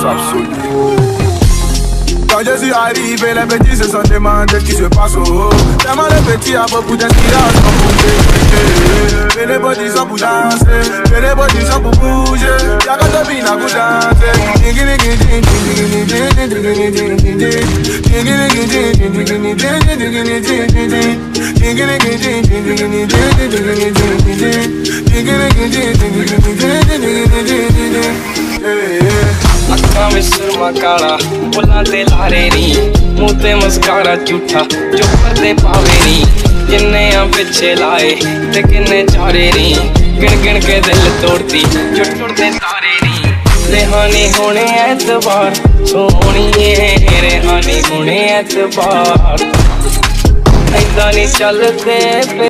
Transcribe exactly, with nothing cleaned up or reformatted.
violence absolue. Quand je suis arrivé, les petits se sont demandés ce qui se passe au haut. Tellement les petits a beaucoup d'inspiration pour bouger. Et les petits sont pour danser, et les petits sont pour bouger. Y'a qu'à te bina pour danser. अक्खां में सुरमा काला बुलां ते लारे नी मुंह ते mascara झूठा जो पर्दे पावे नी किन्ने आ पिछे लाए ते किन्ने चारे नी गिन गिन के दिल तोड़ती जो टुटदे तारे नी रेहानी होने एतबार सोहणिए रेहानी होने एतबार ऐदां नी चलदे।